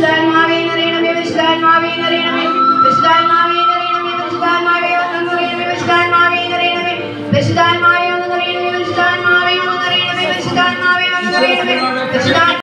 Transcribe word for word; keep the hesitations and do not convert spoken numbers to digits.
പരിശുദ്ധാത്മാവേ നിറയണമേ പരിശുദ്ധാത്മാവേ നിറയണമേ പരിശുദ്ധാത്മാവേ നിറയണമേ പരിശുദ്ധാത്മാവേ വന്നു നിറയണമേ പരിശുദ്ധാത്മാവേ നിറയണമേ പരിശുദ്ധാത്മാവേ